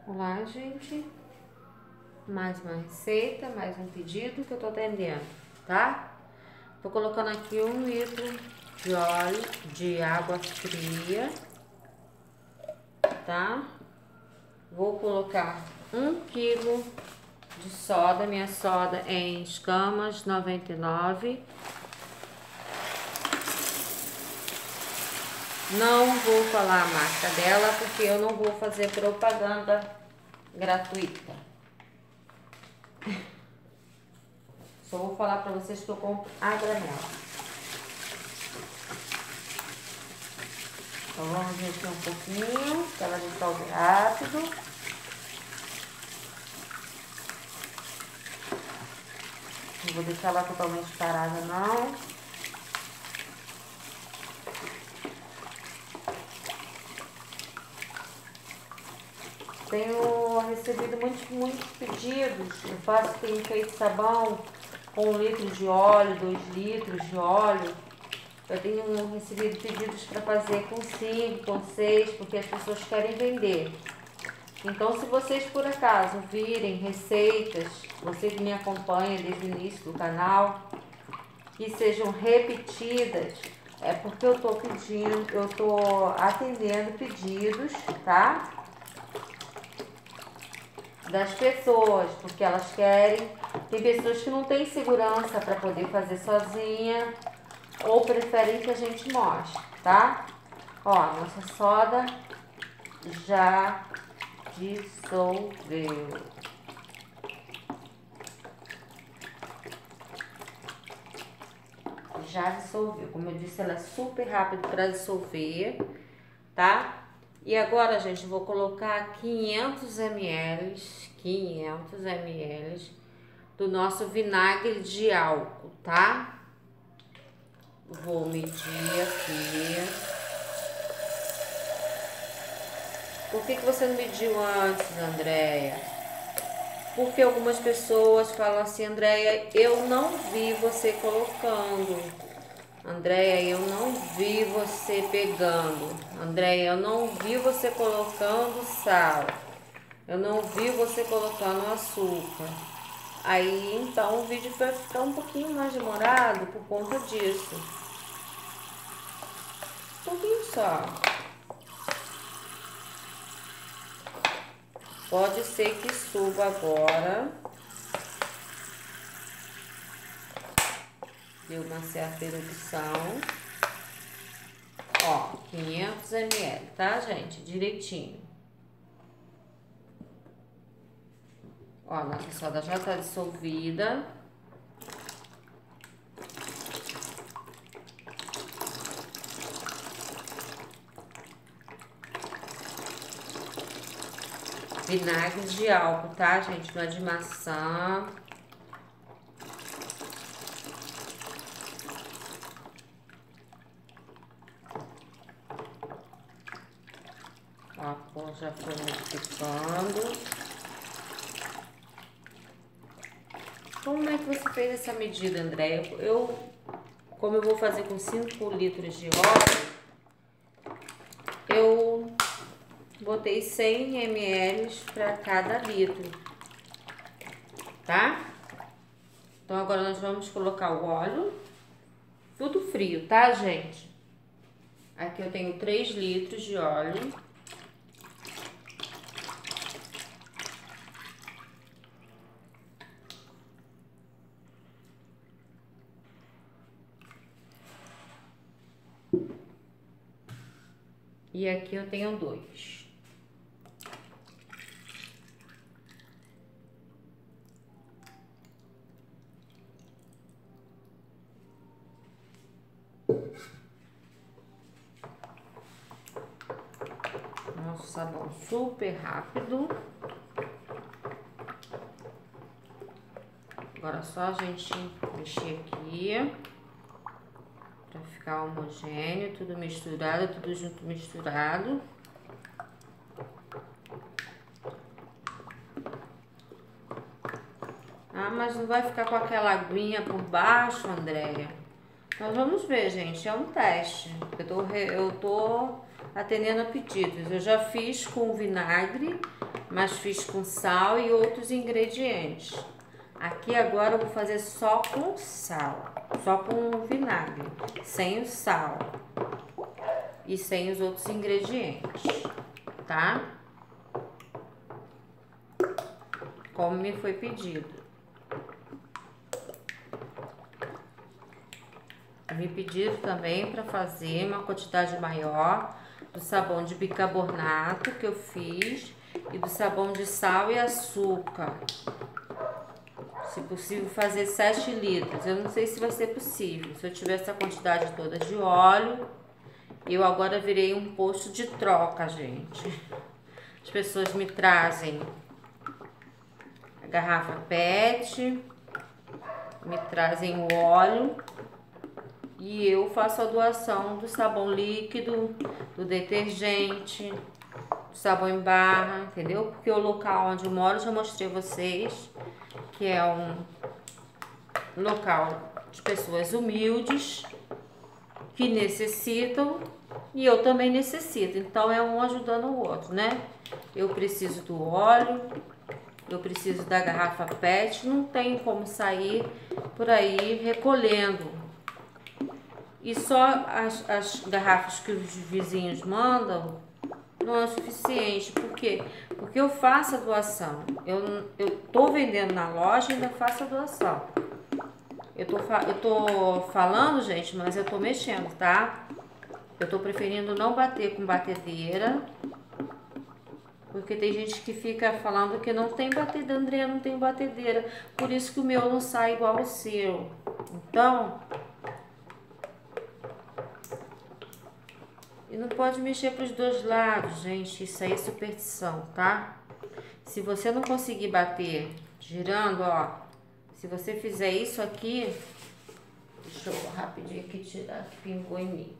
Olá, gente. Mais uma receita, mais um pedido que eu tô atendendo, tá? Tô colocando aqui 1 litro de óleo de água fria, tá? Vou colocar 1 quilo de soda, minha soda é em escamas 99. Não vou falar a marca dela porque eu não vou fazer propaganda gratuita. Só vou falar pra vocês que eu compro a granel. Então vamos mexer um pouquinho, para ela dissolver rápido. Não vou deixar ela totalmente parada não. Tenho recebido muitos pedidos. Eu tenho feito sabão com 1 litro de óleo, 2 litros de óleo. Eu tenho recebido pedidos para fazer com 5, com 6, porque as pessoas querem vender. Então, se vocês por acaso virem receitas, você que me acompanha desde o início do canal, que sejam repetidas, é porque eu tô atendendo pedidos, tá? Das pessoas, porque elas querem. Tem pessoas que não têm segurança para poder fazer sozinha ou preferem que a gente mostre, tá? Ó, nossa soda já dissolveu. Já dissolveu. Como eu disse, ela é super rápida para dissolver, tá? E agora, gente, eu vou colocar 500 ml do nosso vinagre de álcool, tá? Vou medir aqui. Por que você não mediu antes, Andréia? Porque algumas pessoas falam assim, Andréia, eu não vi você colocando. Andréia, eu não vi você pegando. Andréia, eu não vi você colocando sal. Eu não vi você colocando açúcar. Aí, então, o vídeo vai ficar um pouquinho mais demorado por conta disso. Um pouquinho só. Pode ser que suba agora. Deu uma certa erupção. Ó, 500 ml, tá, gente? Direitinho. Ó, a nossa soda já tá dissolvida. Vinagre de álcool, tá, gente? Não é de maçã. Ó, a cor já foi modificando. Como é que você fez essa medida, Andréia? Como eu vou fazer com 5 litros de óleo, eu botei 100 ml para cada litro, tá? Então, agora nós vamos colocar o óleo, tudo frio, tá, gente? Aqui eu tenho 3 litros de óleo. E aqui eu tenho 2. Nosso sabão super rápido. Agora é só a gente mexer aqui pra ficar homogêneo, tudo misturado, tudo junto misturado. Ah, mas não vai ficar com aquela aguinha por baixo, Andréia? Nós vamos ver, gente, é um teste. Eu tô atendendo a pedidos. Eu já fiz com vinagre, mas fiz com sal e outros ingredientes. Aqui agora eu vou fazer só com sal, só com vinagre, sem o sal e sem os outros ingredientes, tá? Como me foi pedido. Me pediram também para fazer uma quantidade maior do sabão de bicarbonato que eu fiz e do sabão de sal e açúcar. Se possível, fazer 7 litros. Eu não sei se vai ser possível. Se eu tiver essa quantidade toda de óleo, eu agora virei um posto de troca, gente. As pessoas me trazem a garrafa PET, me trazem o óleo e eu faço a doação do sabão líquido, do detergente, do sabão em barra, entendeu? Porque o local onde eu moro, eu já mostrei a vocês, que é um local de pessoas humildes que necessitam e eu também necessito. Então é um ajudando o outro, né? Eu preciso do óleo, eu preciso da garrafa PET, não tem como sair por aí recolhendo. E só as garrafas que os vizinhos mandam não é suficiente. Por quê? Porque eu faço a doação. Eu tô vendendo na loja e ainda faço a doação. Eu tô falando, gente, mas eu tô mexendo, tá? Eu tô preferindo não bater com batedeira. Porque tem gente que fica falando que não tem batedeira, André, não tem batedeira. Por isso que o meu não sai igual ao seu. Então, e não pode mexer para os dois lados, gente. Isso aí é superstição, tá? Se você não conseguir bater girando, ó. Se você fizer isso aqui... Deixa eu rapidinho aqui tirar, que pingou em mim.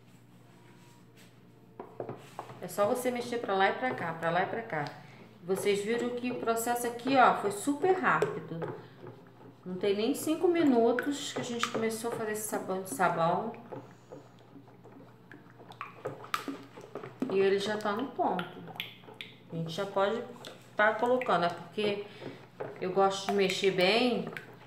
É só você mexer pra lá e pra cá, pra lá e pra cá. Vocês viram que o processo aqui, ó, foi super rápido. Não tem nem 5 minutos que a gente começou a fazer esse sabão. E ele já tá no ponto. A gente já pode tá colocando, é porque eu gosto de mexer bem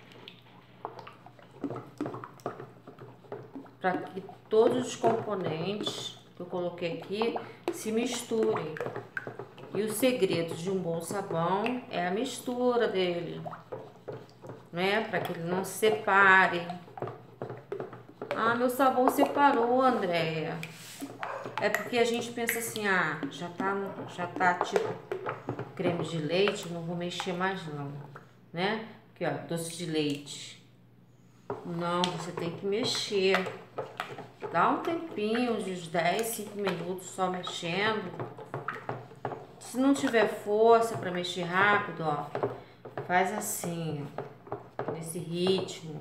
para que todos os componentes que eu coloquei aqui se misturem. E o segredo de um bom sabão é a mistura dele, né? Para que ele não se separe. Ah, meu sabão separou, Andréia. É porque a gente pensa assim, ah, já tá tipo creme de leite, não vou mexer mais não, né? Aqui, ó, doce de leite. Não, você tem que mexer. Dá um tempinho, uns 10, 5 minutos só mexendo. Se não tiver força para mexer rápido, ó, faz assim, ó, nesse ritmo,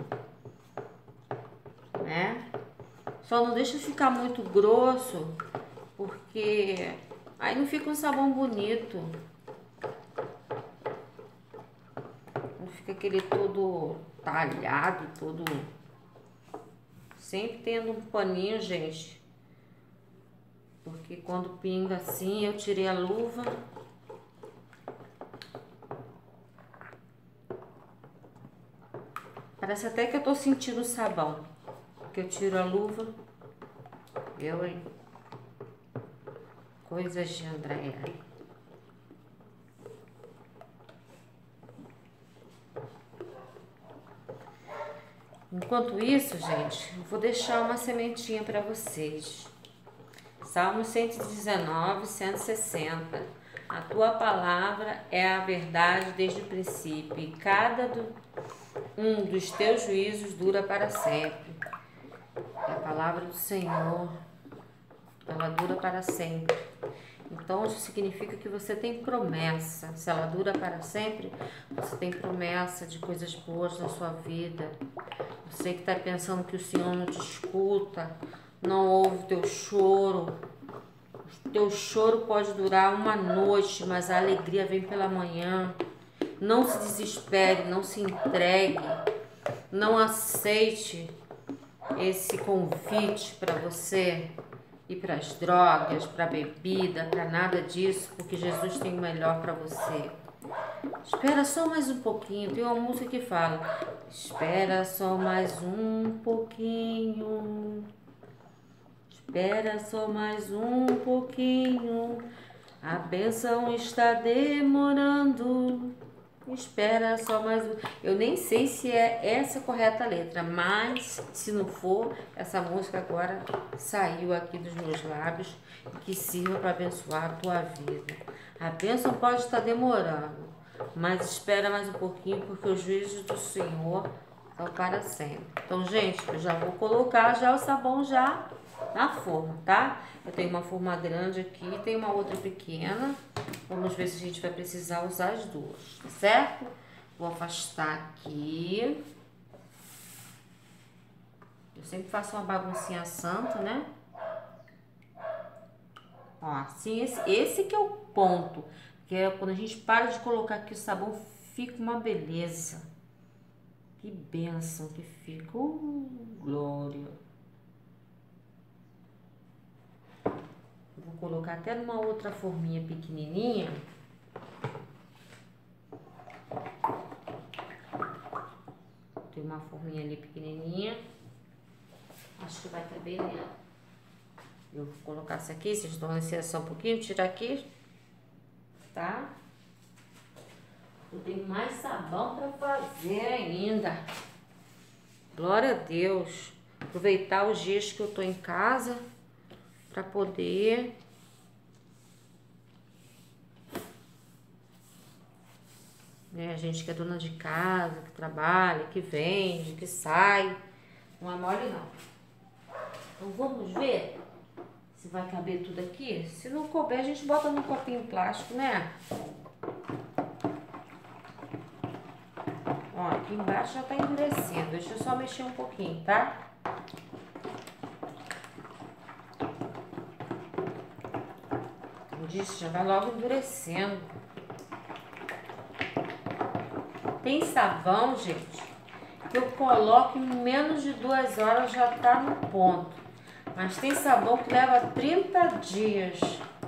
né? Só não deixa ficar muito grosso, porque aí não fica um sabão bonito. Não fica aquele todo talhado, todo... Sempre tendo um paninho, gente. Porque quando pinga assim, eu tirei a luva. Parece até que eu tô sentindo o sabão. Que eu tiro a luva. Eu, hein? Coisas de Andréia. Enquanto isso, gente, eu vou deixar uma sementinha para vocês. Salmo 119, 160. A tua palavra é a verdade desde o princípio, e cada um dos teus juízos dura para sempre. É a palavra do Senhor, ela dura para sempre. Então, isso significa que você tem promessa. Se ela dura para sempre, você tem promessa de coisas boas na sua vida. Você que está pensando que o Senhor não te escuta, não ouve o teu choro. O teu choro pode durar uma noite, mas a alegria vem pela manhã. Não se desespere, não se entregue. Não aceite esse convite para você ir para as drogas, para a bebida, para nada disso, porque Jesus tem o melhor para você. Espera só mais um pouquinho. Tem uma música que fala: espera só mais um pouquinho. Espera só mais um pouquinho. A bênção está demorando. Espera só mais um. Eu nem sei se é essa a correta letra, mas se não for, essa música agora saiu aqui dos meus lábios, que sirva para abençoar a tua vida. A bênção pode estar demorando, mas espera mais um pouquinho, porque os juízos do Senhor são para sempre. Então, gente, eu já vou colocar já o sabão já na forma, tá? Eu tenho uma forma grande aqui, tem uma outra pequena. Vamos ver se a gente vai precisar usar as duas, tá certo? Vou afastar aqui. Eu sempre faço uma baguncinha santa, né? Ó, assim, esse que é o ponto. Que é quando a gente para de colocar aqui o sabão, fica uma beleza. Que bênção que fica. Glória. Vou colocar até numa outra forminha pequenininha. Tem uma forminha ali pequenininha. Acho que vai estar bem nela. Eu vou colocar essa aqui, vocês dão licença um pouquinho, tirar aqui. Tá? Eu tenho mais sabão para fazer ainda. Glória a Deus. Aproveitar os dias que eu tô em casa para poder a gente que é dona de casa, que trabalha, que vende, que sai, não é mole não. Então vamos ver se vai caber tudo aqui. Se não couber, a gente bota num copinho plástico, né? Ó, aqui embaixo já tá endurecendo. Deixa eu só mexer um pouquinho, tá? Como disse, já vai logo endurecendo. Tem sabão, gente, que eu coloco em menos de 2 horas já tá no ponto. Mas tem sabão que leva 30 dias.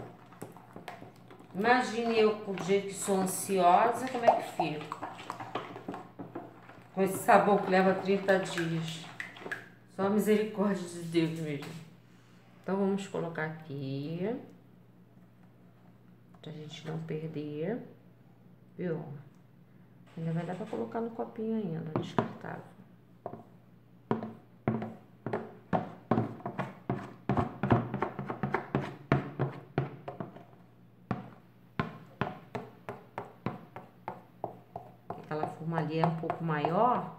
Imagine eu, com o jeito que sou ansiosa, como é que fico. Com esse sabão que leva 30 dias. Só a misericórdia de Deus mesmo. Então vamos colocar aqui. Pra gente não perder. Viu? Ainda vai dar pra colocar no copinho ainda, descartável. Aquela forma ali é um pouco maior.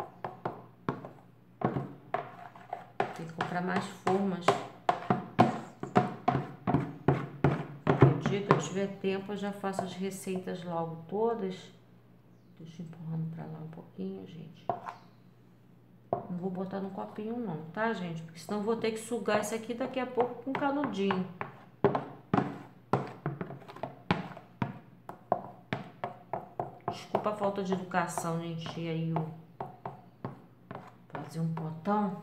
Tem que comprar mais formas. No dia que eu tiver tempo, eu já faço as receitas logo todas. Deixa eu empurrando pra lá um pouquinho, gente. Não vou botar no copinho não, tá, gente? Porque senão eu vou ter que sugar isso aqui daqui a pouco com canudinho. Desculpa a falta de educação, gente. E aí, fazer um potão.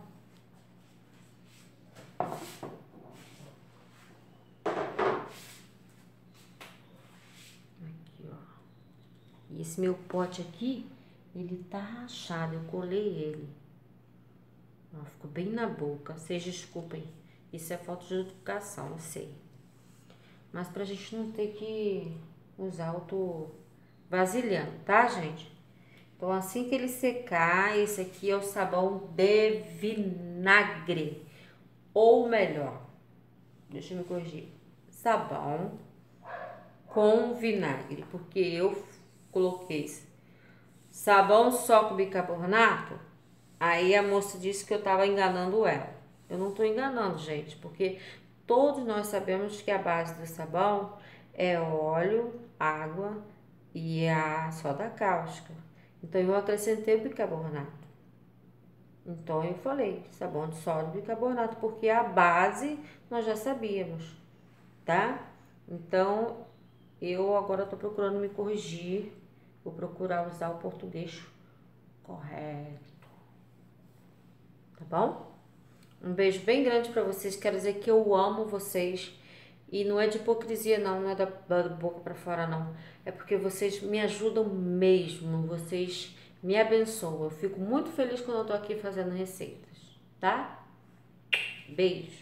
Aqui, ó. E esse meu pote aqui, ele tá rachado. Eu colei ele. Ó, ficou bem na boca. Vocês desculpem. Isso é falta de educação, eu sei. Mas pra gente não ter que usar outro vasilhame, tá, gente? Então, assim que ele secar, esse aqui é o sabão de vinagre. Ou melhor, deixa eu me corrigir. Sabão com vinagre. Porque eu coloquei sabão só com bicarbonato. Aí a moça disse que eu tava enganando ela. Eu não tô enganando, gente. Porque todos nós sabemos que a base do sabão é óleo, água e a soda cáustica. Então, eu acrescentei o bicarbonato. Então, eu falei sabão de sódio e bicarbonato, porque a base nós já sabíamos, tá? Então, eu agora tô procurando me corrigir. Vou procurar usar o português correto. Tá bom? Um beijo bem grande pra vocês. Quero dizer que eu amo vocês. E não é de hipocrisia não, não é da boca pra fora não. É porque vocês me ajudam mesmo, vocês me abençoam. Eu fico muito feliz quando eu tô aqui fazendo receitas, tá? Beijo.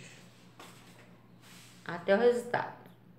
Até o resultado.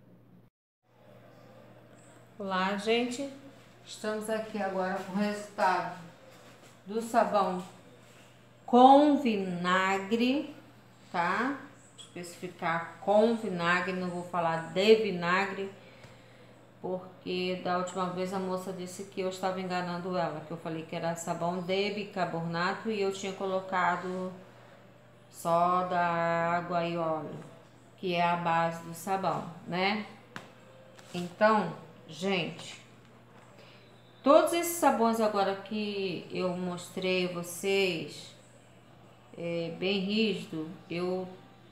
Olá, gente. Estamos aqui agora com o resultado do sabão com vinagre, tá? Especificar com vinagre, não vou falar de vinagre, porque da última vez a moça disse que eu estava enganando ela, que eu falei que era sabão de bicarbonato e eu tinha colocado só da água e óleo, que é a base do sabão, né? Então, gente, todos esses sabões agora que eu mostrei a vocês, bem rígido, eu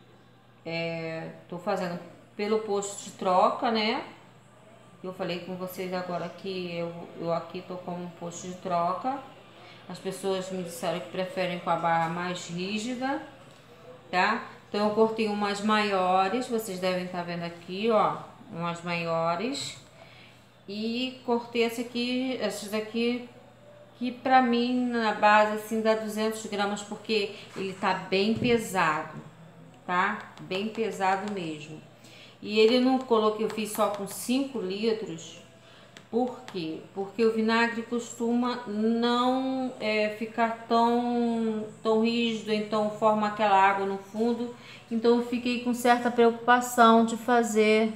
tô fazendo pelo posto de troca, né? Eu falei com vocês agora que eu aqui tô com um posto de troca. As pessoas me disseram que preferem com a barra mais rígida, tá? Então eu cortei umas maiores, vocês devem estar vendo aqui, ó, umas maiores. E cortei essas daqui, que pra mim na base assim dá 200 gramas, porque ele tá bem pesado, tá? Bem pesado mesmo. E ele não coloquei, eu fiz só com 5 litros. Por quê? Porque o vinagre costuma não ficar tão rígido, então forma aquela água no fundo. Então eu fiquei com certa preocupação de fazer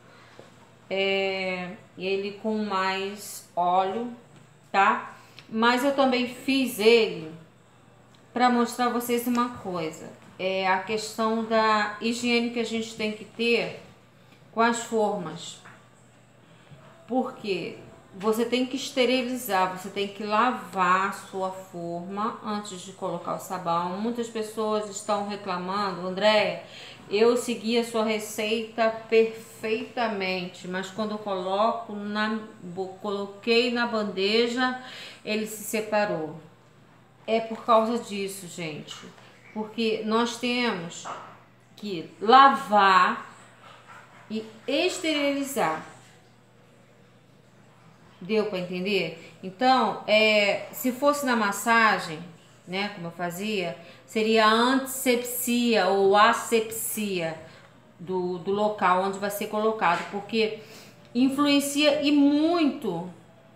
ele com mais óleo, tá? Mas eu também fiz ele para mostrar a vocês uma coisa. É a questão da higiene que a gente tem que ter com as formas. Porque você tem que esterilizar, você tem que lavar a sua forma antes de colocar o sabão. Muitas pessoas estão reclamando, Andréia, eu segui a sua receita perfeitamente, mas quando eu coloquei na bandeja, ele se separou. É por causa disso, gente. Porque nós temos que lavar e esterilizar. Deu para entender? Então, se fosse na massagem, né, como eu fazia, seria a antisepsia ou asepsia do local onde vai ser colocado, porque influencia e muito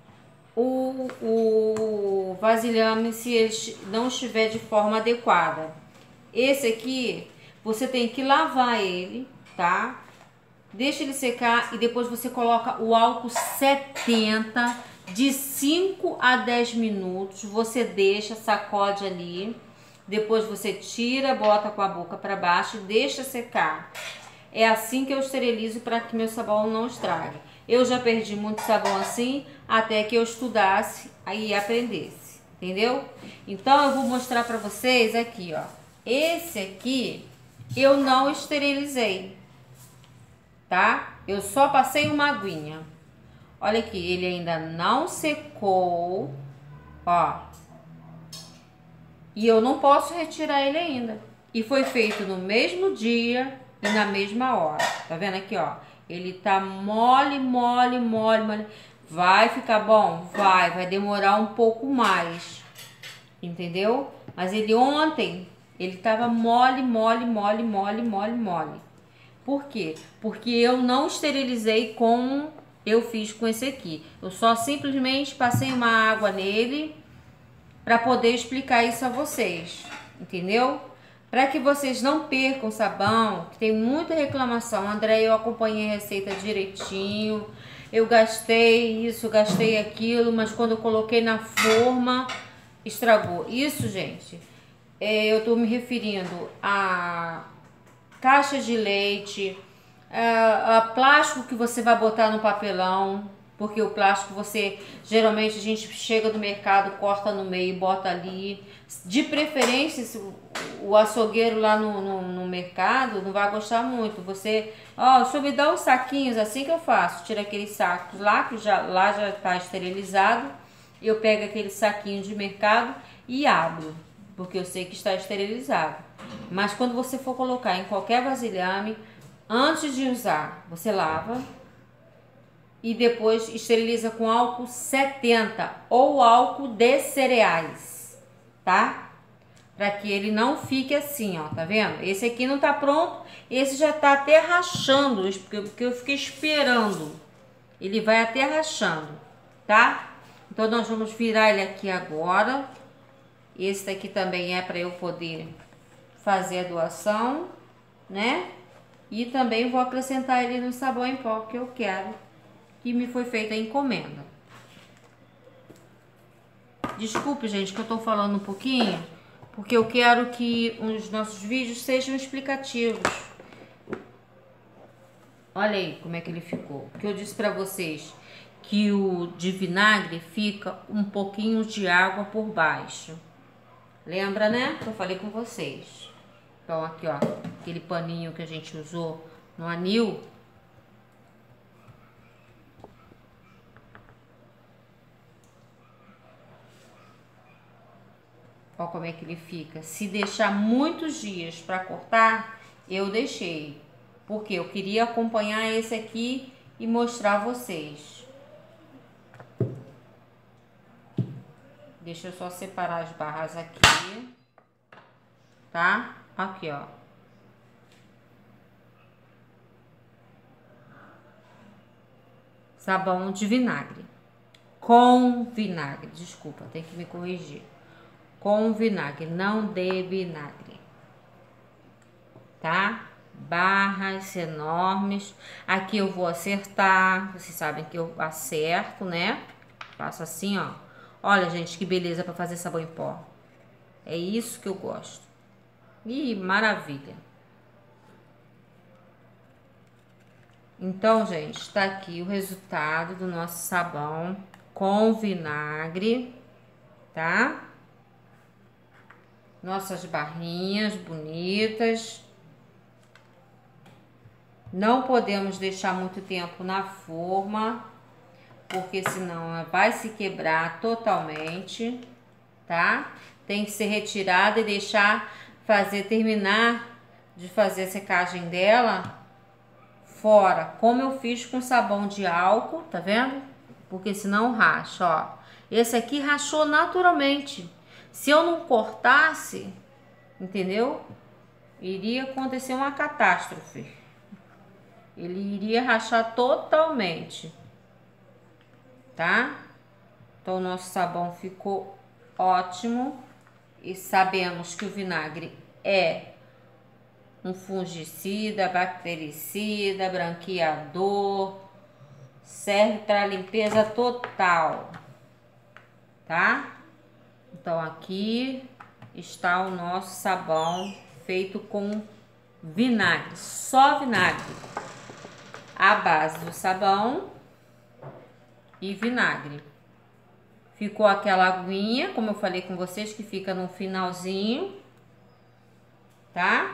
o vasilhame se ele não estiver de forma adequada. Esse aqui, você tem que lavar ele, tá? Deixa ele secar e depois você coloca o álcool 70 de 5 a 10 minutos. Você deixa, sacode ali. Depois você tira, bota com a boca para baixo e deixa secar. É assim que eu esterilizo para que meu sabão não estrague. Eu já perdi muito sabão assim até que eu estudasse e aprendesse, entendeu? Então eu vou mostrar para vocês aqui, ó. Esse aqui eu não esterilizei, tá? Eu só passei uma aguinha. Olha aqui, ele ainda não secou, ó. E eu não posso retirar ele ainda. E foi feito no mesmo dia e na mesma hora. Tá vendo aqui, ó? Ele tá mole, mole, mole, mole. Vai ficar bom? Vai demorar um pouco mais. Entendeu? Mas ele ontem, ele tava mole, mole, mole, mole, mole, mole. Por quê? Porque eu não esterilizei como eu fiz com esse aqui. Eu só simplesmente passei uma água nele para poder explicar isso a vocês, entendeu? Para que vocês não percam sabão, que tem muita reclamação. André, eu acompanhei a receita direitinho, eu gastei isso, gastei aquilo, mas quando eu coloquei na forma, estragou. Isso, gente, eu tô me referindo a caixa de leite, a plástico que você vai botar no papelão, porque o plástico geralmente a gente chega do mercado, corta no meio e bota ali. De preferência, o açougueiro lá no mercado não vai gostar muito. Você, ó, se eu me dá uns saquinhos, assim que eu faço, tira aqueles sacos lá, que lá já tá esterilizado, eu pego aquele saquinho de mercado e abro, porque eu sei que está esterilizado. Mas quando você for colocar em qualquer vasilhame, antes de usar, você lava e depois esteriliza com álcool 70 ou álcool de cereais, tá? Para que ele não fique assim, ó, tá vendo? Esse aqui não tá pronto, esse já tá até rachando, porque eu fiquei esperando. Ele vai até rachando, tá? Então nós vamos virar ele aqui agora. Esse daqui também é para eu poder fazer a doação, né? E também vou acrescentar ele no sabão em pó que eu quero, que me foi feita a encomenda. Desculpe, gente, que eu tô falando um pouquinho, porque eu quero que os nossos vídeos sejam explicativos. Olha aí como é que ele ficou. Que eu disse pra vocês que o de vinagre fica um pouquinho de água por baixo. Lembra, né? Que eu falei com vocês. Então aqui, ó, aquele paninho que a gente usou no anil. Ó como é que ele fica. Se deixar muitos dias para cortar, eu deixei. Porque eu queria acompanhar esse aqui e mostrar a vocês. Deixa eu só separar as barras aqui. Tá? Aqui, ó. Sabão de vinagre. Com vinagre. Desculpa, tem que me corrigir. Com vinagre, não de vinagre. Tá? Barras enormes. Aqui eu vou acertar. Vocês sabem que eu acerto, né? Faço assim, ó. Olha, gente, que beleza para fazer sabão em pó. É isso que eu gosto. Ih, maravilha. Então, gente, tá aqui o resultado do nosso sabão com vinagre, tá? Nossas barrinhas bonitas. Não podemos deixar muito tempo na forma, porque senão ela vai se quebrar totalmente, tá? Tem que ser retirada e deixar terminar de fazer a secagem dela fora, como eu fiz com sabão de álcool, tá vendo? Porque senão racha, ó. Esse aqui rachou naturalmente. Se eu não cortasse, entendeu? Iria acontecer uma catástrofe. Ele iria rachar totalmente, tá? Então o nosso sabão ficou ótimo. E sabemos que o vinagre é um fungicida, bactericida, branqueador, serve para limpeza total, tá? Então aqui está o nosso sabão feito com vinagre, só vinagre, a base do sabão e vinagre. Ficou aquela aguinha, como eu falei com vocês, que fica no finalzinho, tá?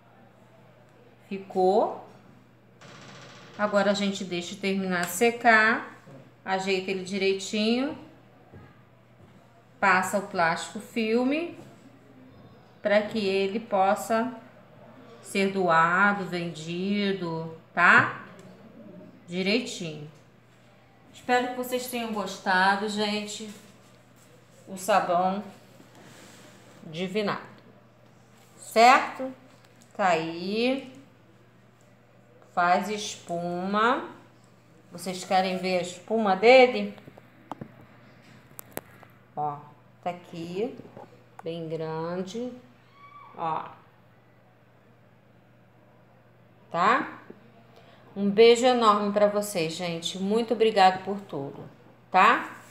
Ficou. Agora a gente deixa terminar de secar, ajeita ele direitinho, passa o plástico filme para que ele possa ser doado, vendido, tá? Direitinho. Espero que vocês tenham gostado, gente. O sabão de vinagre, certo? Tá aí. Faz espuma. Vocês querem ver a espuma dele? Ó, tá aqui, bem grande. Ó. Tá? Um beijo enorme pra vocês, gente. Muito obrigada por tudo, tá?